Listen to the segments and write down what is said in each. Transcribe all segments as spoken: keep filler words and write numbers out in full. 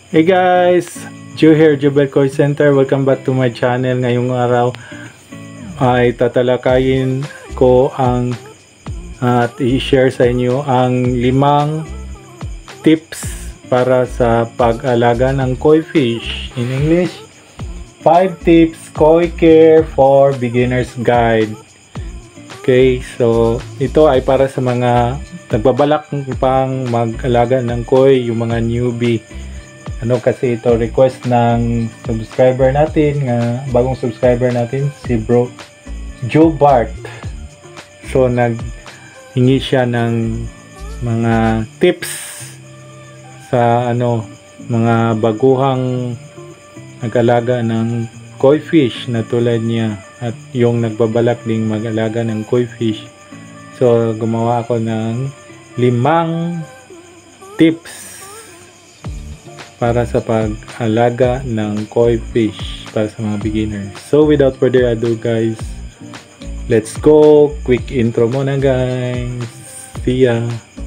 Hey guys, Joe here, Jobel Call Center. Welcome back to my channel. Ngayong araw ay tatalakayin ko ang at i-share sa inyo ang limang tips para sa pag-alaga ng koi fish. In English, five tips koi care for beginners guide. Okay, so ito ay para sa mga nagbabalak pang mag-alaga ng koi, yung mga newbie. Ano kasi ito, request ng subscriber natin, nga bagong subscriber natin, si Bro Joe Bart. So naghingi siya ng mga tips sa ano, mga baguhang nag-alaga ng koi fish na tulad niya at yung nagbabalak ding mag-alaga ng koi fish. So gumawa ako ng limang tips para sa pag-alaga ng koi fish para sa mga beginners. So without further ado guys, let's go! Quick intro muna guys. See ya!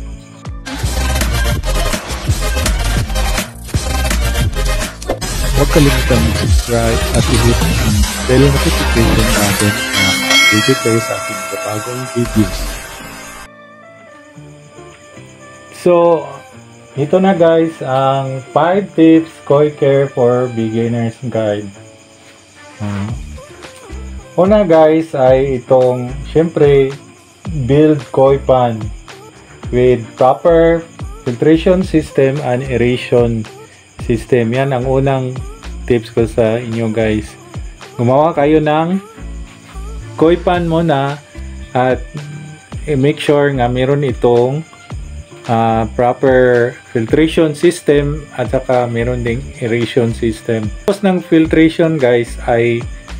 Huwag kalimutan mag-subscribe at i-hit ang bell notification natin na updated kayo sa aking bagong videos. So, ito na guys ang five tips koi care for beginners guide. Uh, una guys ay itong syempre build koi pond with proper filtration system and aeration system. Yan ang unang tips ko sa inyo guys. Gumawa kayo ng koi pond muna at make sure nga meron itong Uh, proper filtration system at saka meron ding aeration system. Tapos ng filtration guys ay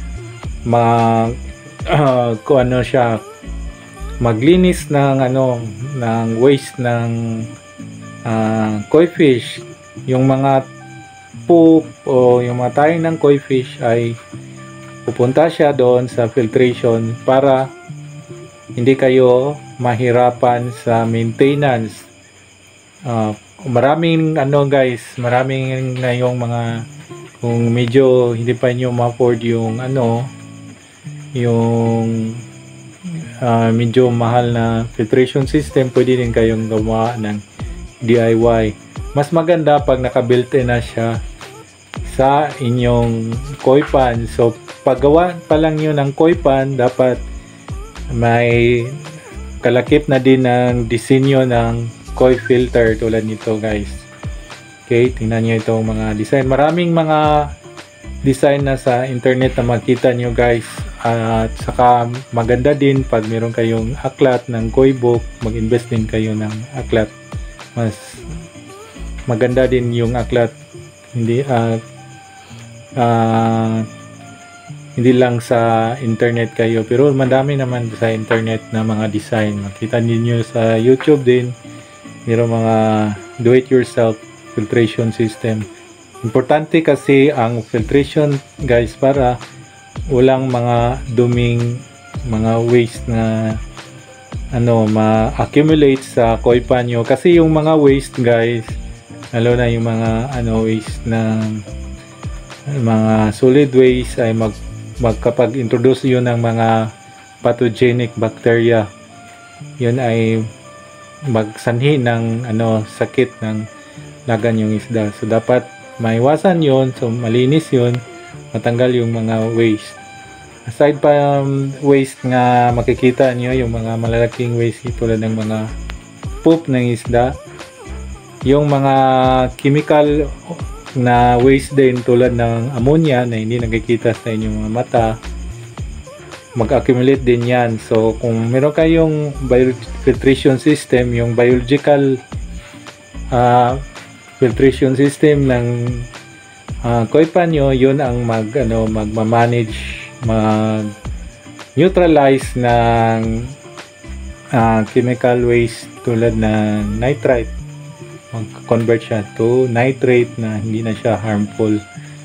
mag uh, kung ano siya, maglinis ng ano ng waste ng uh, koi fish. Yung mga poop o yung mga tayo ng koi fish ay pupunta siya doon sa filtration para hindi kayo mahirapan sa maintenance. Uh, maraming ano guys, maraming ngayong mga kung medyo hindi pa nyo ma-afford yung ano yung uh, medyo mahal na filtration system, pwede din kayong gumawa ng D I Y. Mas maganda pag naka-built-in na siya sa inyong koi pond. So paggawa pa lang yun ng koi pond, dapat may kalakip na din ng disenyo ng koi filter tulad nito guys. Okay, tingnan nyo itong mga design. Maraming mga design na sa internet na makita nyo guys. At saka maganda din pag meron kayong aklat ng koi book, mag-invest din kayo ng aklat. Mas maganda din yung aklat. Hindi uh, uh, hindi lang sa internet kayo, pero madami naman sa internet na mga design. Makita niyo sa YouTube din. Mayroong mga do-it-yourself filtration system. Importante kasi ang filtration guys para walang mga duming mga waste na ano ma-accumulate sa koi pond nyo. Kasi yung mga waste guys, lalo na yung mga ano waste na mga solid waste ay mag magkapag-introduce yun ng mga pathogenic bacteria. Yun ay magsanhi ng ano sakit ng lagan yung isda. So dapat maiwasan yon, so malinis yon, matanggal yung mga waste. Aside pa um, waste nga makikita nyo, yung mga malalaking waste tulad ng mga poop ng isda, yung mga chemical na waste din tulad ng ammonia na hindi nakikita sa inyong mga mata, mag-accumulate din yan. So kung meron kayong biofiltration system, yung biological uh, filtration system ng uh, koi pond nyo, yun ang mag ano magma-manage, mag neutralize ng uh, chemical waste tulad ng nitrite, mag-convert siya to nitrate na hindi na siya harmful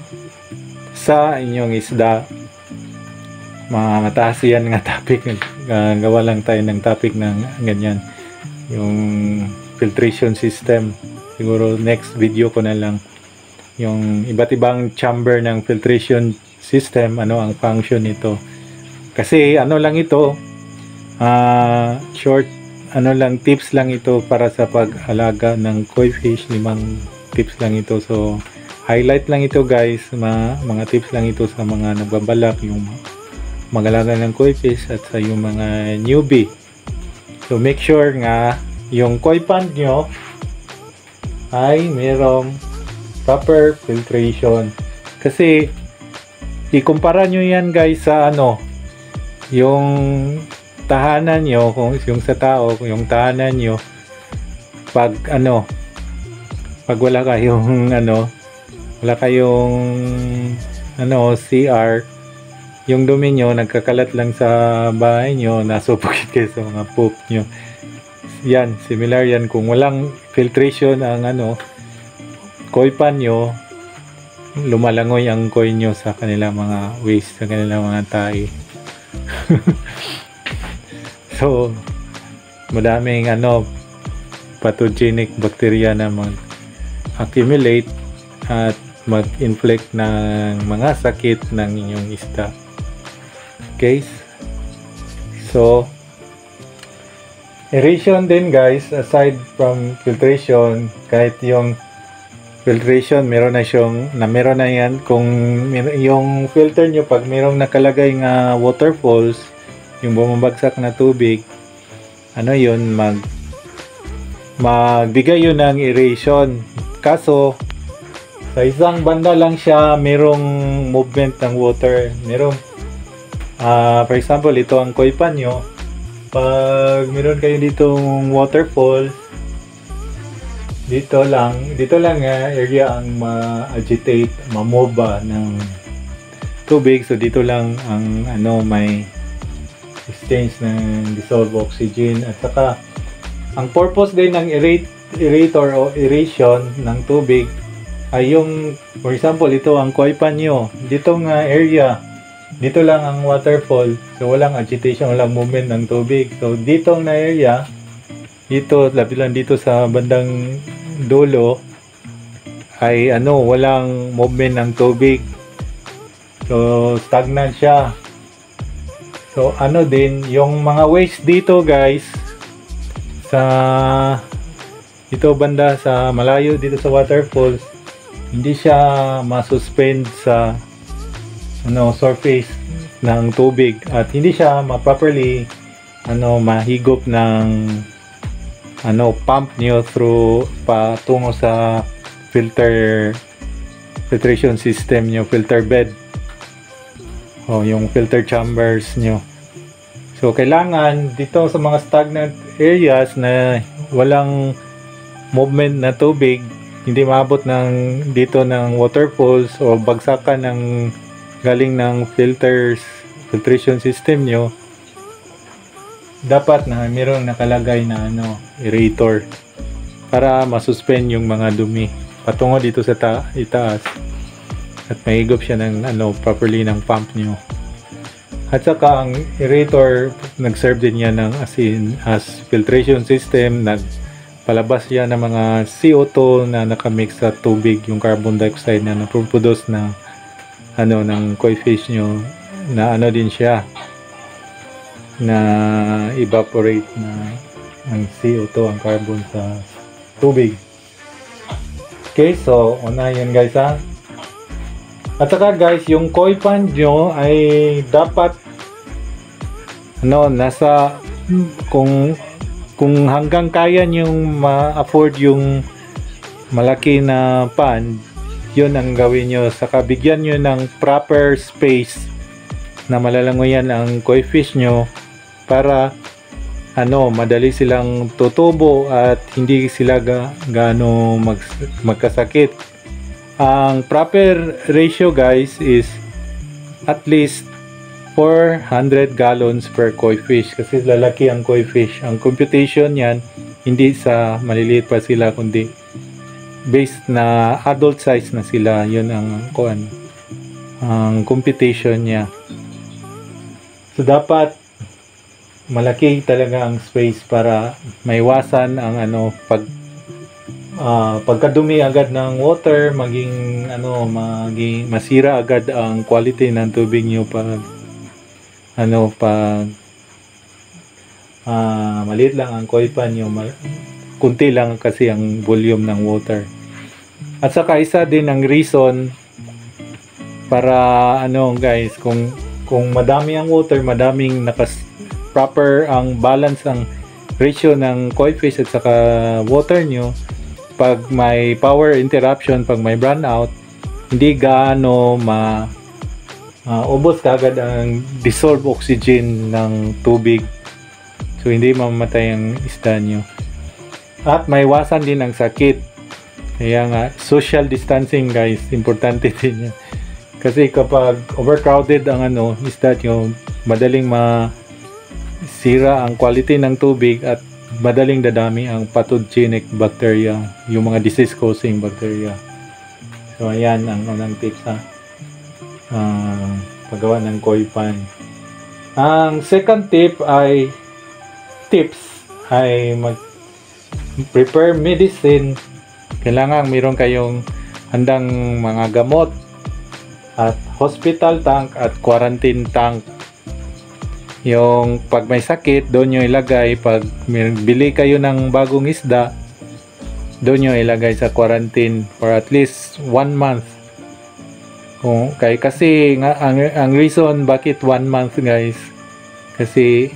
sa inyong isda. Mga mataas yan nga topic, uh, gawa lang tayo ng topic ng ganyan, yung filtration system. Siguro next video ko na lang. yung iba't ibang chamber ng filtration system, ano ang function nito. Kasi ano lang ito, uh, short ano lang, tips lang ito para sa pag-alaga ng koi fish. Limang tips lang ito. So highlight lang ito guys, mga, mga tips lang ito sa mga nagbabalak yung mag-alaga ng koi fish at sa yung mga newbie. So make sure nga yung koi pond nyo ay merong proper filtration. Kasi ikumpara nyo yan guys sa ano, yung tahanan nyo, kung yung sa tao, yung tahanan nyo, pag ano, pag wala kayong ano, wala kayong ano, C R, yung dumi nyo nagkakalat lang sa bahay nyo, nasupukit kayo sa mga poop nyo. Yan, similar yan. Kung walang filtration ang ano, koi pan nyo, lumalangoy ang koi nyo sa kanilang mga waste, sa kanilang mga tae. So, madaming ano, pathogenic bacteria na mag-accumulate at mag-inflict ng mga sakit ng inyong isda. Okay? So, aeration din guys, aside from filtration, kahit yung filtration, meron na siyang, na meron na yan, kung yung filter nyo, pag merong nakalagay nga waterfalls, yung bumabagsak na tubig, ano yun, mag magbigay yun ng aeration. Kaso, sa isang banda lang siya, merong movement ng water. Merong, uh, for example, ito ang koi pan nyo. Pag meron kayo ditong waterfall, dito lang, dito lang uh, area ang ma-agitate, ma-move ng tubig. So dito lang ang ano, may exchange ng dissolved oxygen. At saka ang purpose din ng aerate, aerator o aeration ng tubig ay yung, for example, ito ang koi pan nyo, ditong uh, area, dito lang ang waterfall, so walang agitation, walang movement ng tubig. So ditong na area, dito, labi lang dito sa bandang dulo, ay ano, walang movement ng tubig, so stagnant siya. So ano din, yung mga waste dito guys, sa dito banda sa malayo dito sa waterfalls, hindi siya masuspend sa ano, surface ng tubig, at hindi siya ma-properly ano, mahigop ng ano, pump nyo through patungo sa filter filtration system nyo, filter bed o yung filter chambers nyo. So kailangan dito sa mga stagnant areas na walang movement na tubig, hindi maabot ng dito ng waterfalls o bagsakan ng galing ng filters, filtration system nyo, dapat na mayroong nakalagay na ano, aerator para masuspend yung mga dumi patungo dito sa ta itaas at mahigop siya ng ano, properly ng pump nyo. At saka ang aerator, nag-serve din yan ng as, in, as filtration system, nagpalabas yan ng mga C O two na nakamix sa tubig, yung carbon dioxide na naproduce na ano ng koi fish nyo, na ano din siya, na evaporate na ang C O two, ang carbon sa tubig. Okay, so una yun guys ha. At saka guys, yung koi pond nyo ay dapat ano, nasa kung kung hanggang kaya nyong ma-afford yung malaki na pond, yun ang gawin nyo. Saka bigyan nyo ng proper space na malalangoyan ang koi fish nyo para ano, madali silang tutubo at hindi sila ga, gaano mag, magkasakit. Ang proper ratio guys is at least four hundred gallons per koi fish, kasi lalaki ang koi fish. Ang computation yan, hindi sa maliliit pa sila, kundi based na adult size na sila. Yun ang kuan, ang computation niya. So dapat malaki talaga ang space para maiwasan ang ano, pag ah, pagkadumi agad ng water, maging ano, maging masira agad ang quality ng tubig nyo pag ano, pag ah, maliit lang ang koi pan nyo, ma- kunti lang kasi ang volume ng water. At saka isa din ang reason para ano guys, kung kung madami ang water, madaming nakas proper ang balance ang ratio ng koi fish at saka water nyo, pag may power interruption, pag may brownout, hindi gaano ma uh, ubos kagad ang dissolved oxygen ng tubig, so hindi mamamatay ang isda nyo at may iwasan din ang sakit. Kaya nga social distancing guys, importante din yan, kasi kapag overcrowded ang ano isda nyo, madaling masira ang quality ng tubig at madaling dadami ang pathogenic bacteria, yung mga disease causing bacteria. So ayan ang unang tips ha, uh, paggawa ng koi pan. Ang second tip ay tips ay mag prepare medicine. Kailangan mayroon kayong handang mga gamot at hospital tank at quarantine tank. Yung pag may sakit, doon nyo ilagay. Pag bili kayo ng bagong isda, doon nyo ilagay sa quarantine for at least one month. Kung, kay, kasi nga, ang, ang reason bakit one month guys, kasi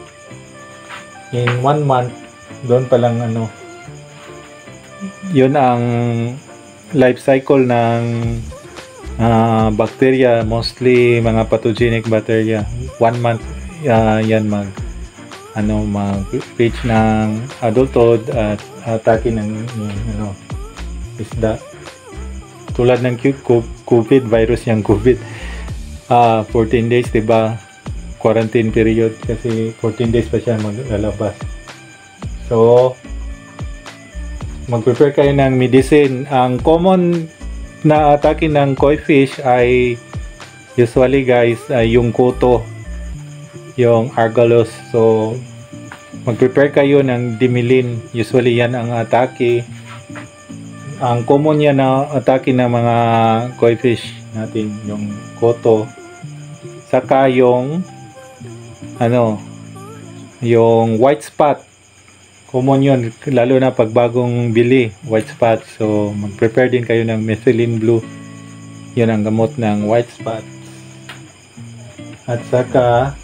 in one month, doon pa lang ano, yun ang life cycle ng uh, bacteria, mostly mga pathogenic bacteria. One month uh, yan mag ano mag reach ng adulthood at atake ng yung, ano isda, tulad ng COVID virus, yung COVID uh, fourteen days diba quarantine period, kasi fourteen days pa siya maglalabas. So mag-prepare kayo ng medicine. Ang common na atake ng koi fish ay usually guys ay yung kuto, yung argalus. So mag-prepare kayo ng dimilin, usually yan ang atake. Ang common yan na atake ng mga koi fish natin, yung kuto, saka yung ano yung white spot. Common yun, lalo na pag bagong bili, white spot. So mag-prepare din kayo ng methylene blue, yun ang gamot ng white spot. At saka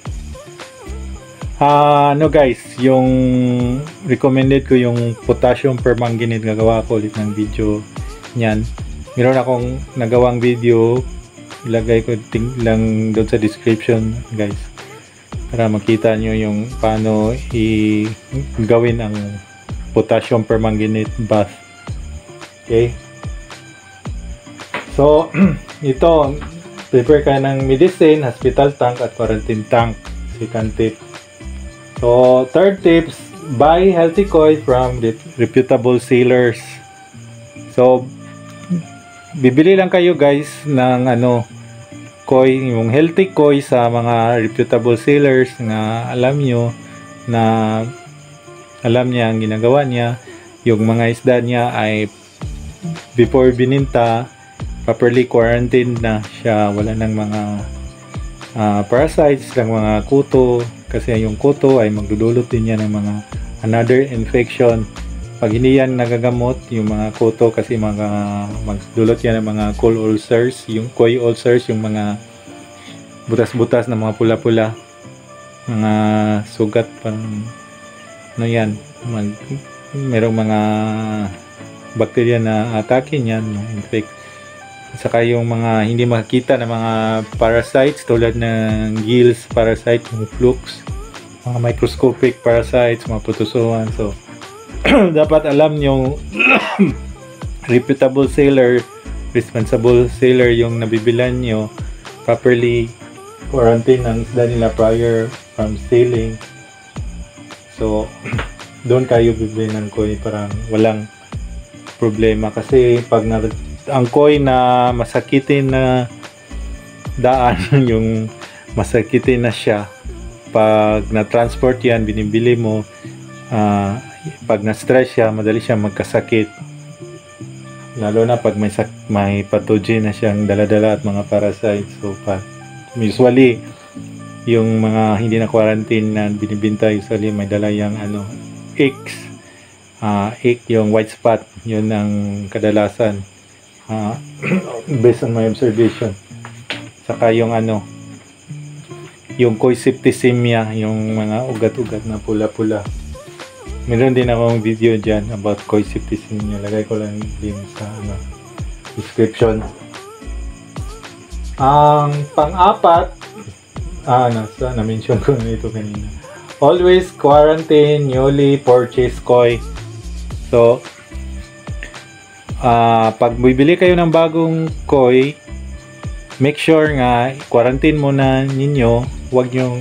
uh, ano guys, yung recommended ko yung potassium permanganate, gagawa ko ulit ng video nyan. Meron akong nagawang video, ilagay ko ting lang doon sa description guys, para makita nyo yung paano i gawin ang potassium permanganate bath. Okay, so ito, prepare ka ng medicine, hospital tank at quarantine tank. Second tip. So third tips, buy healthy koi from reputable sellers. So bibili lang kayo guys ng ano koi, yung healthy koi sa mga reputable sellers na alam nyo na alam niya ang ginagawa niya, yung mga isda niya ay before bininta properly quarantined na siya, wala ng mga uh, parasites ng mga kuto, kasi yung kuto ay magdudulot din yan ng mga another infection pag hindi yan nagagamot, yung mga kuto, kasi mga magdulot yan ng mga cold ulcers, yung koi ulcers, yung mga butas-butas na mga pula-pula, mga sugat pang ano yan, mag, merong mga bacteria na atake niyan, infect. Saka yung mga hindi makikita na mga parasites tulad ng gills parasite, yung flukes, mga microscopic parasites, mga protozoan. So dapat alam yung reputable seller, responsible seller yung nabibilan nyo, properly quarantine ng isda nila prior from selling. So doon kayo bibili ng koi, parang walang problema. Kasi pag na, ang koi na masakitin na daan yung masakitin na siya, pag na-transport yan, binibili mo, uh, pag na-stress siya, madali siya magkasakit. Lalo na pag may, sak may pathogen na siyang daladala at mga parasites. So, pa usually, yung mga hindi na quarantine na binibinta, usually may dala yung ano, icks. Uh, ick, yung white spot, yun ang kadalasan. Uh, based on my observation. Saka yung ano, yung coisepticemia, yung mga ugat-ugat na pula-pula. Meron din akong video dyan about coisepticemia. Lagay ko lang din sa ano, description. Ang pang-apat, ah, nasa, na-mention ko na ito kanina. Always quarantine newly purchased koi. So, uh, pag bibili kayo ng bagong koi, make sure nga, quarantine muna ninyo. Huwag nyong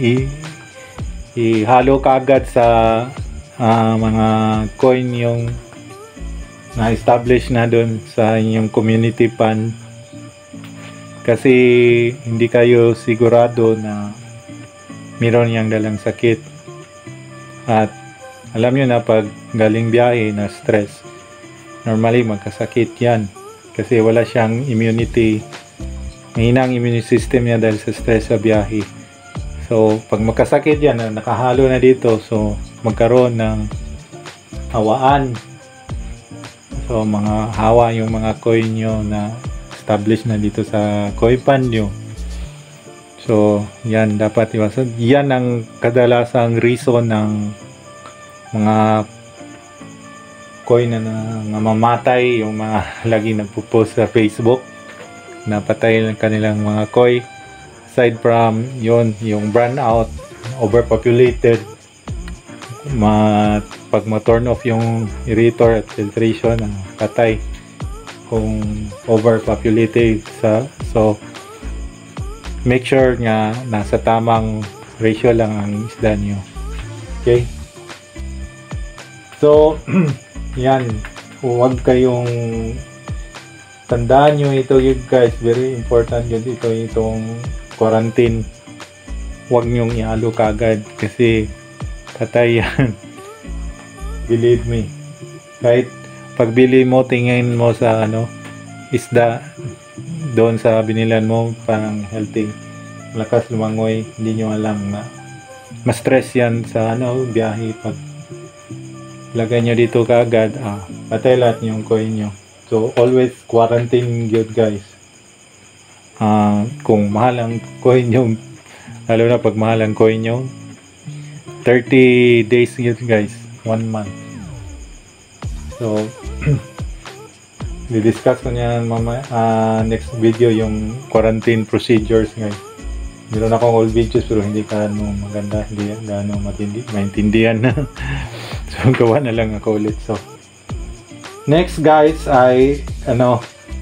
i-halo kaagad sa uh, mga coin yung na-establish na doon sa inyong community fund. Kasi hindi kayo sigurado na meron yang dalang sakit. At alam nyo na pag galing biyahe na stress, normally magkasakit yan. Kasi wala siyang immunity. Mahina ang immune system niya dahil sa stress sa biyahe. So, pag magkasakit yan, nakahalo na dito, so magkaroon ng hawaan. So, mga hawa yung mga coin nyo na established na dito sa koi fund nyo. So, yan dapat iwasan. Yan ang kadalasang reason ng mga coin na namamatay, yung mga lagi nagpo-post sa Facebook. Napatay ng kanilang mga koi. Aside from yon, yung brand out, overpopulated, ma pag ma-turn off yung aerator at filtration, uh, patay kung overpopulated sa. So make sure nga nasa tamang ratio lang ang isda nyo. Okay, so yan, huwag kayong tandaan nyo ito yun guys, very important yun ito, itong quarantine. Huwag nyong ihalo kagad kasi patay yan. Believe me, kahit pagbili mo, tingin mo sa ano, isda doon sa binilan mo, parang healthy, lakas lumangoy, hindi nyo alam na ma-stress yan sa ano, biyahe. Pag lagay nyo dito kaagad, ah, patay lahat yung coin nyo. So, always quarantine good guys. Uh, kung mahal ang coin nyo, lalo na pag mahal ang coin nyo, thirty days yun guys, one month. So, di-discuss ko niyan mama, uh, next video yung quarantine procedures guys. Meron akong old videos pero hindi ka ano, maganda, hindi gaano matindi, maintindihan na. So, gawa na lang ako ulit. So, next guys ay ano,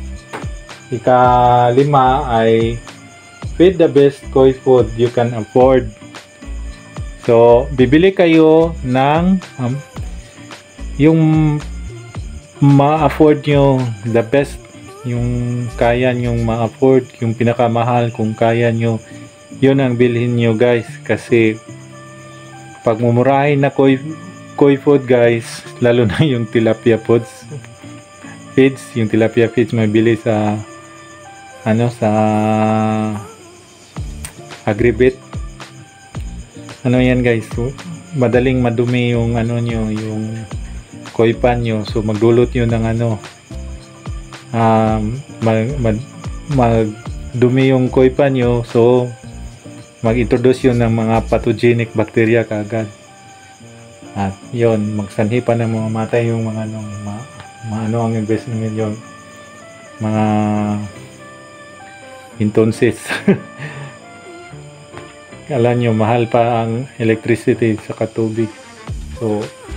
ika-lima ay feed the best koi food you can afford. So, bibili kayo ng um, yung ma-afford nyo, the best, yung kaya nyong ma-afford, yung pinakamahal kung kaya nyo, yun ang bilhin nyo guys. Kasi pag mumurahin na koi koi food guys, lalo na yung tilapia foods feeds, yung tilapia feeds mabili sa ano, sa Agribit. Ano yan guys, so, madaling madumi yung ano nyo, yung koi pan nyo. So magdulot nyo ng ano, um, mag, mag, magdumi yung koi pan nyo, so mag-introduce yun ng mga pathogenic bacteria kaagad. At yon, magsanhi pa na mamatay yung mga ano, ma, ma, ano ang investment yun, mga entonces. Alam nyo, mahal pa ang electricity sa katubig. So,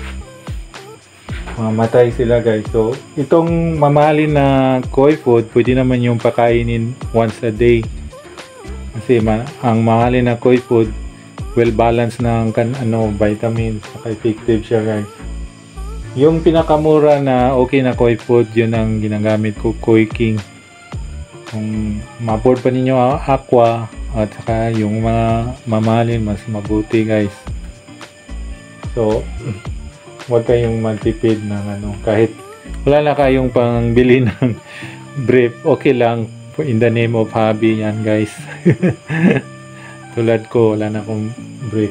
mamatay sila guys. So, itong mamahalin na koi food, pwede naman yung pakainin once a day. Kasi ma ang mahalin na koi food, well balanced ng kan ano, vitamins, saka effective siya guys. Yung pinakamura na okay na koi food, yun ang ginagamit ko, Koi King. Kung ma-afford pa ninyo aqua at saka yung mga mamahalin, mas mabuti guys. So huwag kayong magtipid ng ano, kahit wala na kayong pangbili ng brief, okay lang, in the name of hobby yan guys. Tulad ko, wala na akong brief.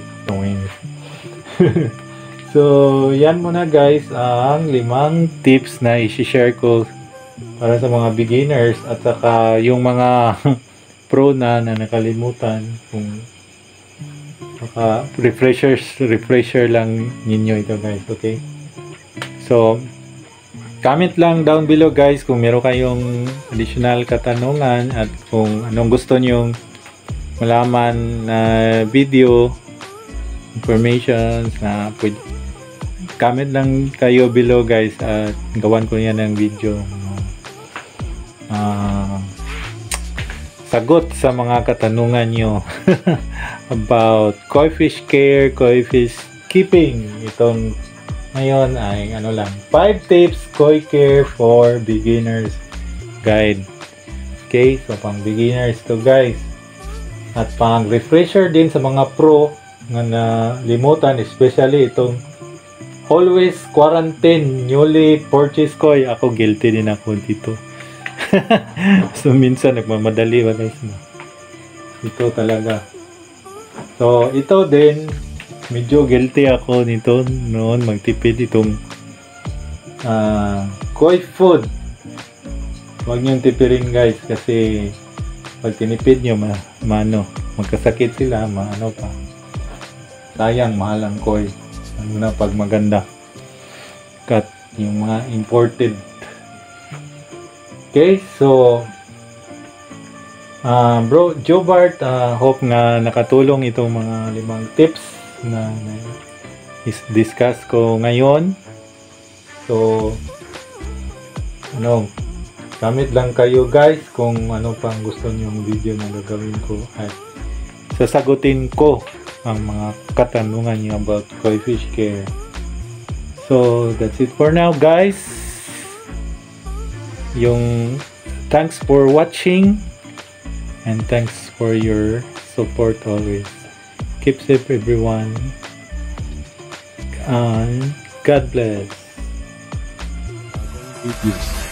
So, yan muna guys ang limang tips na i-share ko para sa mga beginners at saka yung mga pro na na nakalimutan, kung saka refreshers, refresher lang ninyo ito guys, okay? So, comment lang down below guys kung meron kayong additional katanungan at kung anong gusto nyong malaman na video information na pwede. Comment lang kayo below guys at gawan ko yan ng video. Uh, sagot sa mga katanungan nyo about koi fish care, koi fish keeping. Itong ngayon ay ano lang, five tips koi care for beginners guide. Okay, so pang beginners to guys. At pang refresher din sa mga pro nga nalimutan, especially itong always quarantine newly purchased koi. Ako guilty din ako dito. So minsan nagmamadali ba guys, ito talaga. So ito din medyo guilty ako nito noon, magtipid itong uh, koi food. Huwag niyong tipirin guys, kasi pag tinipid nyo ma, maano, magkasakit sila, maano pa, sayang, mahal ang koi, ano na pag maganda cut yung mga imported. Okay, so uh, bro Jobart, uh, hope nga nakatulong itong mga limang tips na, na is-discuss ko ngayon. So ano, comment lang kayo guys kung ano pang gusto nyong video na gagawin ko at sasagutin ko ang mga katanungan niyo about koi fish care. So that's it for now guys. Yung thanks for watching and thanks for your support always. Keep safe everyone and God bless.